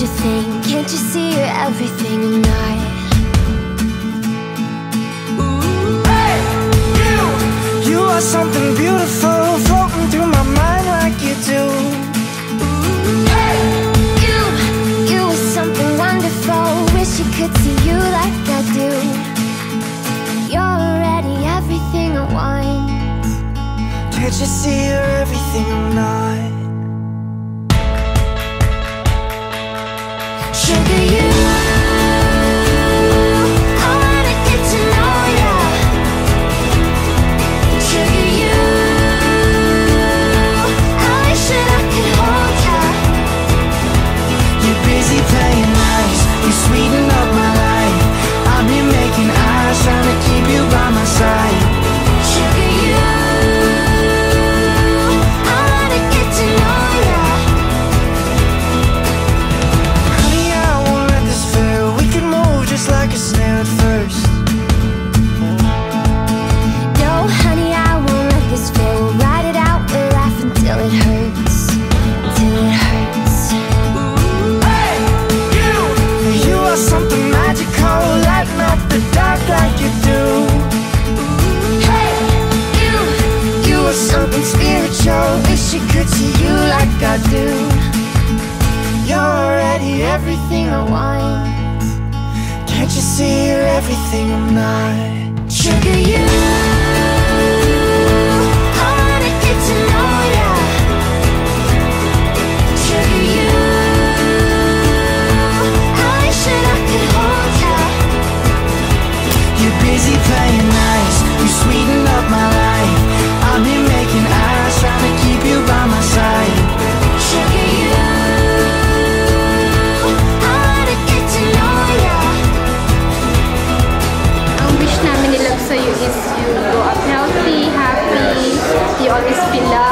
you think? Can't you see you're everything I'm not? Hey, you are something beautiful, floating through my mind like you do. Hey, you are something wonderful. Wish you could see you like I do. You're already everything I want. Can't you see you're everything I'm not? Sugar, you, I wanna get to know ya. Sugar, you, I wish that I could hold ya. You're busy playing nice, you sweeten up my life. I've been making eyes, trying to keep you by my side. Sugar, you, I wanna get to know ya. Honey, I won't let this fail. We can move just like a snail at first. No, honey, I won't let this fail. We'll ride it out, we'll laugh until it hurts. Till it hurts. Hey, you are something magical, lighting up the dark like you do. Hey, You are something spiritual, wish you could see you like I do. You're already everything I want. Can't you see you're everything I'm not? sugar, you, I wanna get to know ya. Sugar, you, I wish that I could hold ya. You're busy playing nice, you sweeten up my life. I've been making eyes, trying to keep you by my side. Sugar, you, I wanna get to know ya. Ang wish namin ni Love sa'yo is you grow up healthy, happy, you always feel love.